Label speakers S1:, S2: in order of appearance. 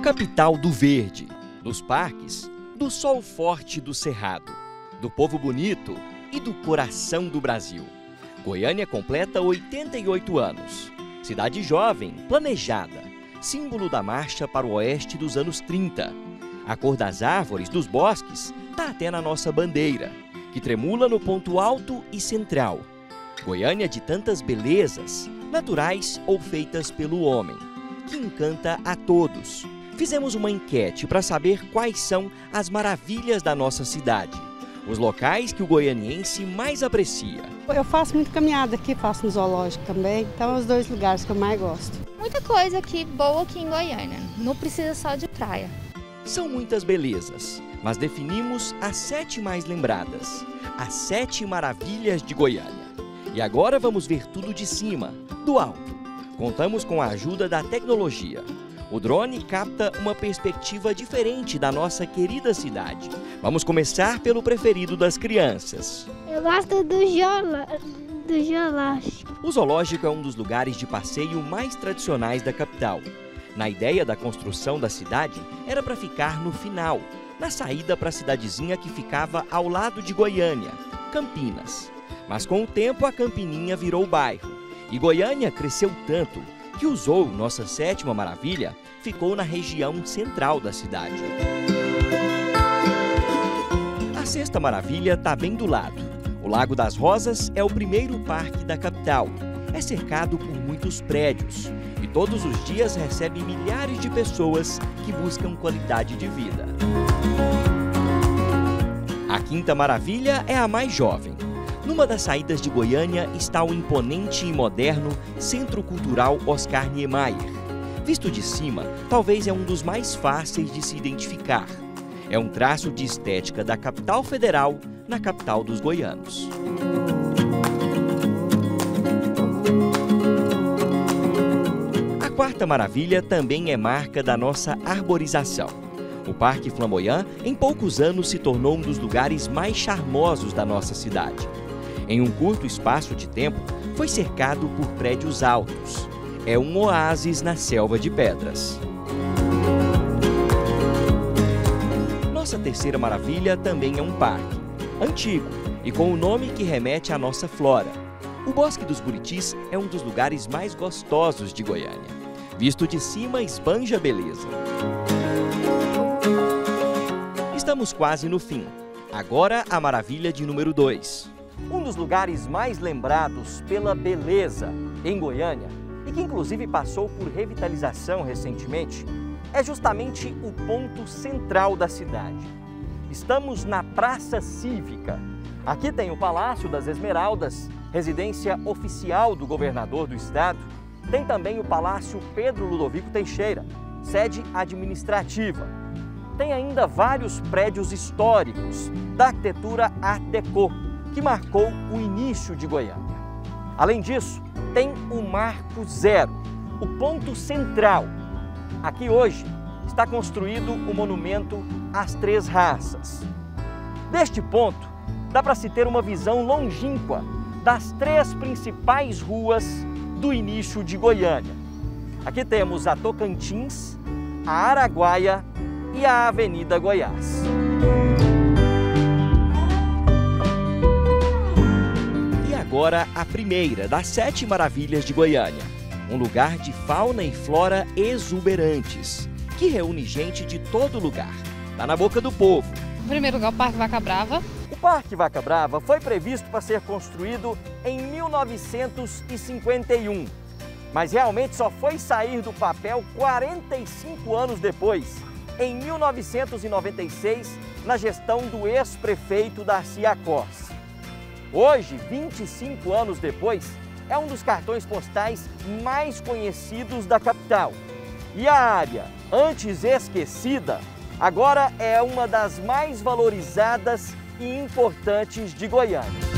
S1: Capital do verde, dos parques, do sol forte do cerrado, do povo bonito e do coração do Brasil. Goiânia completa 88 anos. Cidade jovem, planejada, símbolo da marcha para o oeste dos anos 30. A cor das árvores, dos bosques, está até na nossa bandeira, que tremula no ponto alto e central. Goiânia de tantas belezas, naturais ou feitas pelo homem, que encanta a todos. Fizemos uma enquete para saber quais são as maravilhas da nossa cidade, os locais que o goianiense mais aprecia.
S2: Eu faço muito caminhada aqui, faço no zoológico também, então é os dois lugares que eu mais gosto.
S3: Muita coisa boa aqui em Goiânia, não precisa só de praia.
S1: São muitas belezas, mas definimos as 7 mais lembradas, as 7 maravilhas de Goiânia. E agora vamos ver tudo de cima, do alto. Contamos com a ajuda da tecnologia. O drone capta uma perspectiva diferente da nossa querida cidade. Vamos começar pelo preferido das crianças.
S4: Eu gosto do zoológico.
S1: O zoológico é um dos lugares de passeio mais tradicionais da capital. Na ideia da construção da cidade, era para ficar no final, na saída para a cidadezinha que ficava ao lado de Goiânia, Campinas. Mas com o tempo a Campininha virou bairro e Goiânia cresceu tanto que usou nossa 7ª maravilha, ficou na região central da cidade. A 6ª maravilha está bem do lado. O Lago das Rosas é o primeiro parque da capital. É cercado por muitos prédios e todos os dias recebe milhares de pessoas que buscam qualidade de vida. A 5ª maravilha é a mais jovem. Numa das saídas de Goiânia está o imponente e moderno Centro Cultural Oscar Niemeyer. Visto de cima, talvez é um dos mais fáceis de se identificar. É um traço de estética da capital federal na capital dos goianos. A 4ª maravilha também é marca da nossa arborização. O Parque Flamboyant, em poucos anos, se tornou um dos lugares mais charmosos da nossa cidade. Em um curto espaço de tempo, foi cercado por prédios altos. É um oásis na selva de pedras. Nossa 3ª maravilha também é um parque, antigo e com o nome que remete à nossa flora. O Bosque dos Buritis é um dos lugares mais gostosos de Goiânia. Visto de cima, esbanja a beleza. Estamos quase no fim. Agora a maravilha de número 2. Um dos lugares mais lembrados pela beleza em Goiânia, e que inclusive passou por revitalização recentemente, é justamente o ponto central da cidade. Estamos na Praça Cívica. Aqui tem o Palácio das Esmeraldas, residência oficial do governador do estado. Tem também o Palácio Pedro Ludovico Teixeira, sede administrativa. Tem ainda vários prédios históricos da arquitetura Art Deco, que marcou o início de Goiânia. Além disso, tem o Marco Zero, o ponto central. Aqui hoje está construído o monumento às 3 raças. Deste ponto, dá para se ter uma visão longínqua das 3 principais ruas do início de Goiânia. Aqui temos a Tocantins, a Araguaia e a Avenida Goiás. Agora a primeira das 7 maravilhas de Goiânia, um lugar de fauna e flora exuberantes, que reúne gente de todo lugar. Está na boca do povo.
S5: Em primeiro lugar, o Parque Vaca Brava.
S1: O Parque Vaca Brava foi previsto para ser construído em 1951, mas realmente só foi sair do papel 45 anos depois, em 1996, na gestão do ex-prefeito Darcy Acossi. Hoje, 25 anos depois, é um dos cartões postais mais conhecidos da capital. E a área, antes esquecida, agora é uma das mais valorizadas e importantes de Goiânia.